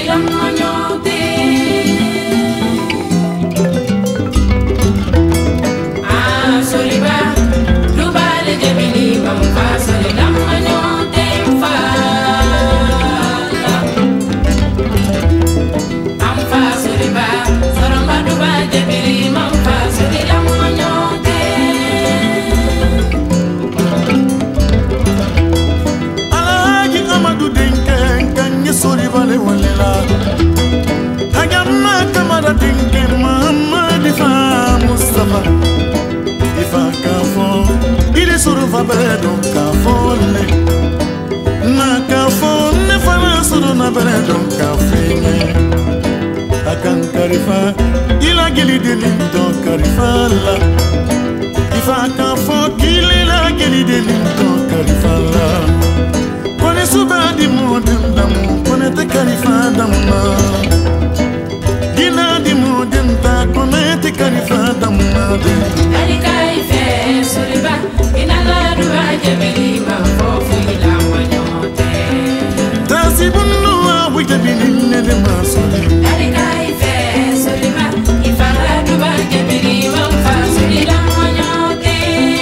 Il a guéri de l'indo carifala. Il fa qu'un faux qu'il a guéri de l'indo carifala. Connais souvent du monde d'amour, connais tes carifas d'amour. Gina du monde d'amour, connais tes carifas d'amour. Alika ife soliba, inala ruwa jebeli ma fofu ila wanyote. Tasi bunu awu jebeli ne masoli. Alika ife soliba, ifara ruwa jebeli ma fofu ila wanyote.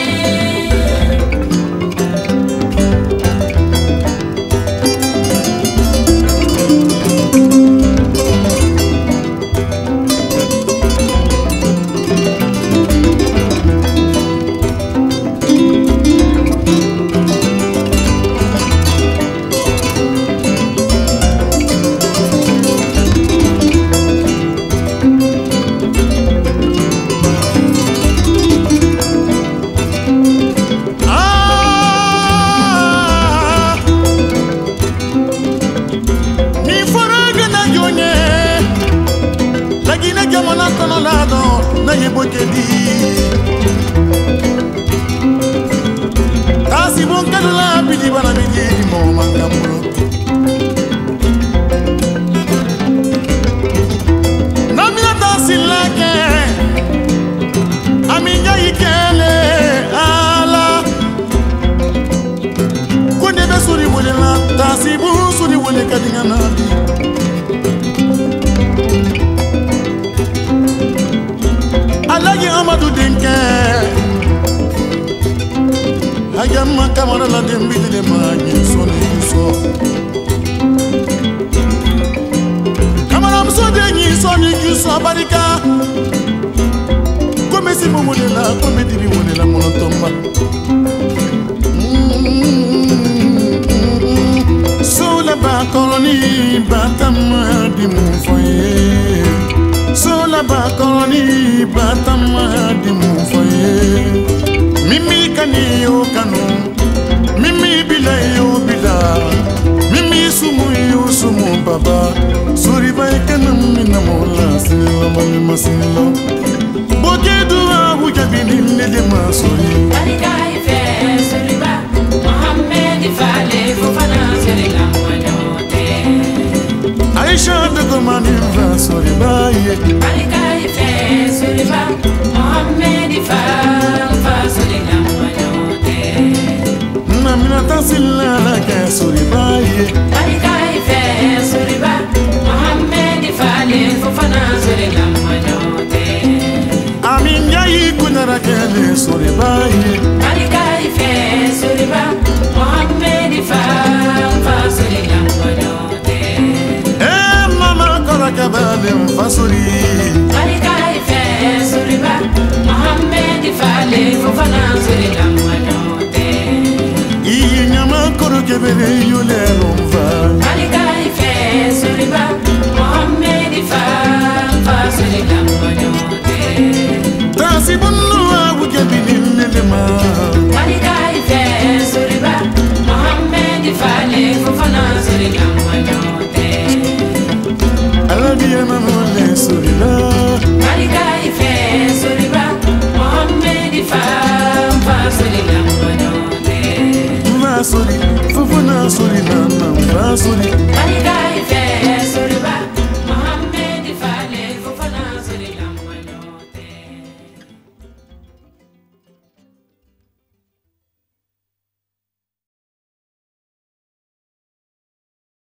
Kasi bon kadula bidi bana bidi mo mangambulo. Namina tasilake aminga ikele ala. Konde be suri wole la tasibu suri wole kadinga nabi. Alagi Amadou Denke Ayama kamara la dembi de magi soni so Kamara mso de ni soni so barika Comme si mo molela comme dibi molela monotomba So la ba koloni batama di mon foyer So la ba koloni batama di mon foyer Mimi kani yo kanu Mimi bila yo bila Mimi sumu baba Suri ba ekana mina mola Sinila mami masinila Boke dua huja bini nede masuri Alika ife soliba, Mohamed ifale fufana sirila wanyote. Aisha de komani va suri ba ye Alika ife soliba, Mohamed ifale sirila wanyote. Namina tasila la ke suri ba ye Alika ife soliba, Mohamed ifale fufana sirila wanyote. Aminya yi kunara kele suri ba ye Alika ife soliba, Mohamed ifale sirila wanyote. Mama kora kabale mfasuri Alika ife soliba, Mohamed ifale fufana sirila wanyote. Iyi nyama koro kebere yule rumva Alika ife soliba, Mohamed ifale sirila wanyote. Tasi bunu awu kebini nedema Alika ife soliba, Mohamed ifale fufana sirila wanyote. Alabiya mamole surila Alika ife soliba, Mohamed ifale sirila wanyote. Vasuri, fufuna suri nana vasuri Alika